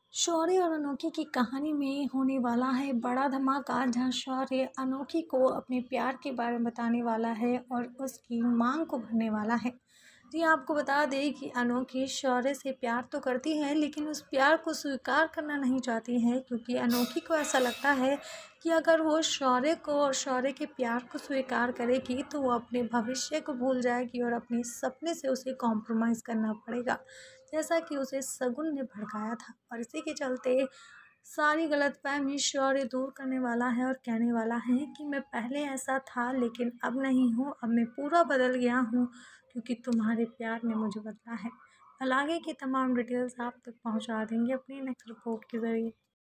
शौर्य और अनोखी की कहानी में होने वाला है बड़ा धमाका, जहां शौर्य अनोखी को अपने प्यार के बारे में बताने वाला है और उसकी मांग को भरने वाला है। जी आपको बता दें कि अनोखी शौर्य से प्यार तो करती है, लेकिन उस प्यार को स्वीकार करना नहीं चाहती है, क्योंकि अनोखी को ऐसा लगता है कि अगर वो शौर्य को और शौर्य के प्यार को स्वीकार करेगी तो वो अपने भविष्य को भूल जाएगी और अपने सपने से उसे कॉम्प्रोमाइज़ करना पड़ेगा, जैसा कि उसे शगुन ने भड़काया था। और इसी के चलते सारी गलतफहमी शौर्य दूर करने वाला है और कहने वाला है कि मैं पहले ऐसा था लेकिन अब नहीं हूँ, अब मैं पूरा बदल गया हूँ, क्योंकि तुम्हारे प्यार ने मुझे बदला है। कल आगे की तमाम डिटेल्स आप तक पहुँचा देंगे अपनी नेक्स्ट रिपोर्ट के ज़रिए।